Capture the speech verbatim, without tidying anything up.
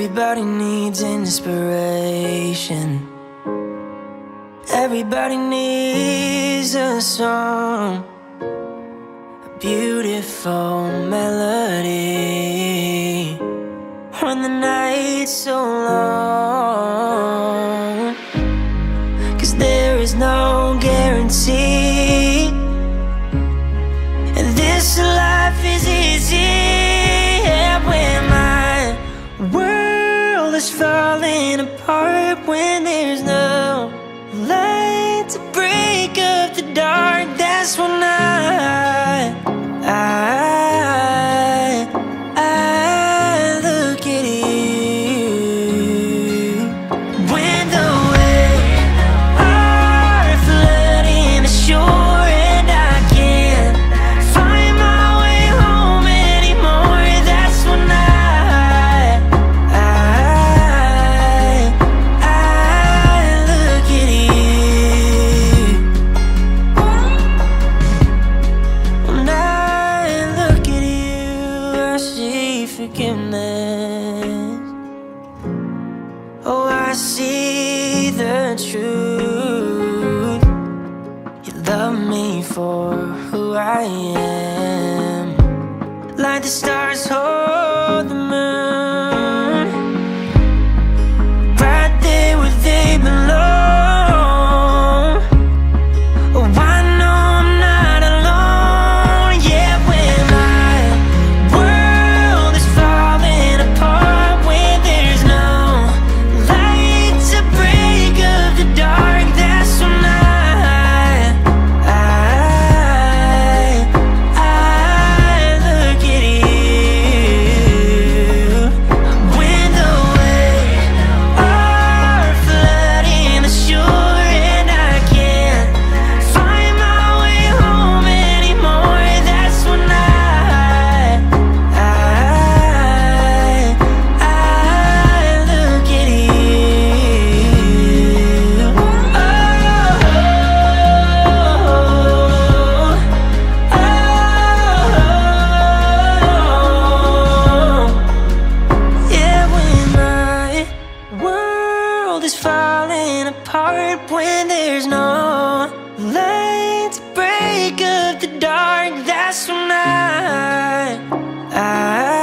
Everybody needs inspiration. Everybody needs a song, a beautiful melody when the night's so long. 'Cause there is no guarantee, and this life is easy. When my world is falling apart, when there's no light to break up the dark, that's when I, I, I look at you. When the waves are flooding the shore and I can't find my way home anymore, that's when I, I, I look at you. When I look at you, I see forgiveness. Oh, I see the truth. You love me for who I am, like the stars hold the moon, right there where they belong. Oh, I know I'm not alone. Yeah, when my world is falling apart, when there's no light to break up the dark, that's when I, I, I look at you. When the waves are flooding the shore and I can't find my way home anymore, that's when I, I, I look at you. Oh, oh, yeah, when my world is falling apart, when there's no light to break up the dark, that's when I, I